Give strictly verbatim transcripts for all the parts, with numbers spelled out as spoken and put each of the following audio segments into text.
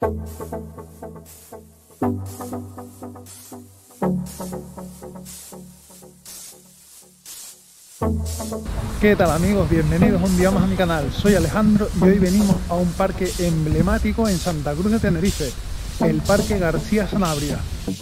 ¿Qué tal amigos? Bienvenidos un día más a mi canal. Soy Alejandro y hoy venimos a un parque emblemático en Santa Cruz de Tenerife, el Parque García Sanabria.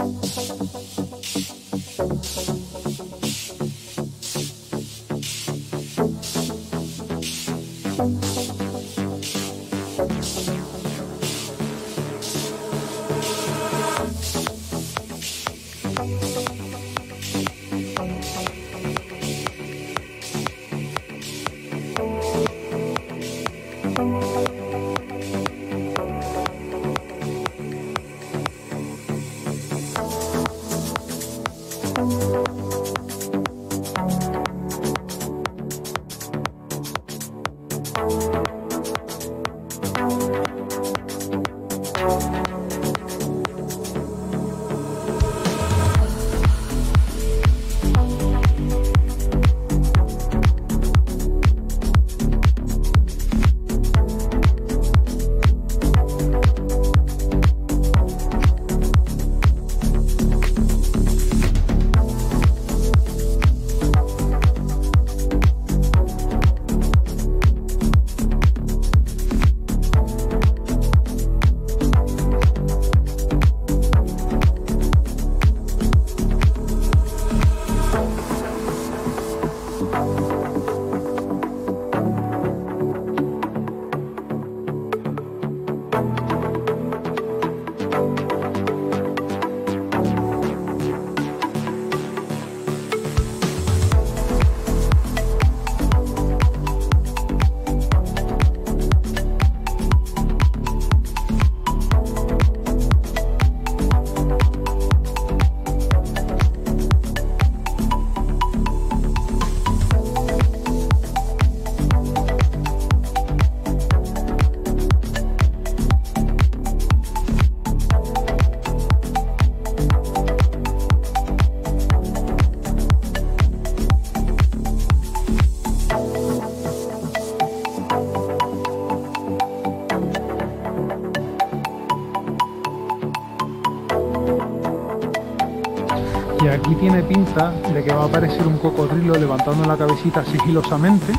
Y aquí tiene pinta de que va a aparecer un cocodrilo levantando la cabecita sigilosamente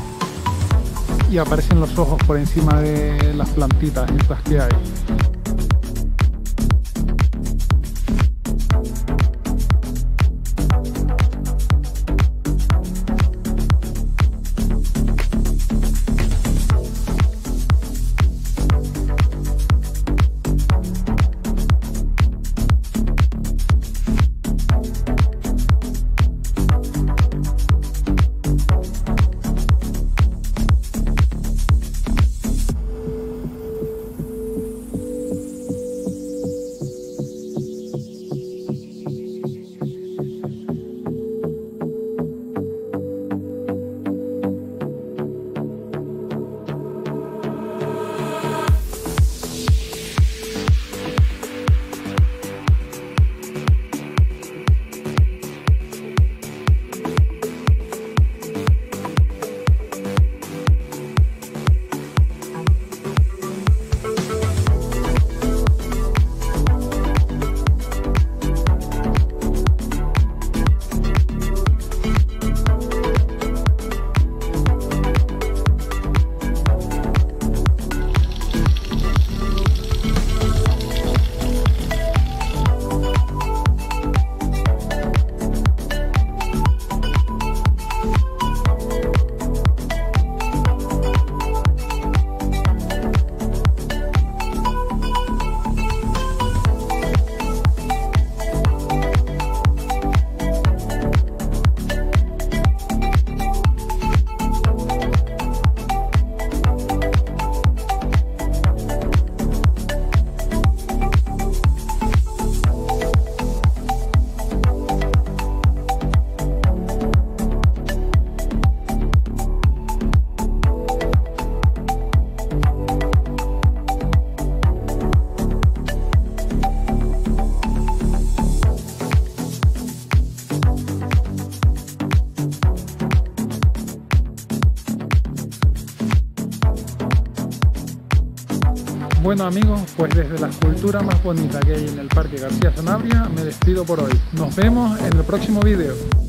y aparecen los ojos por encima de las plantitas estas que hay. Bueno amigos, pues desde la escultura más bonita que hay en el Parque García Sanabria me despido por hoy. Nos vemos en el próximo vídeo.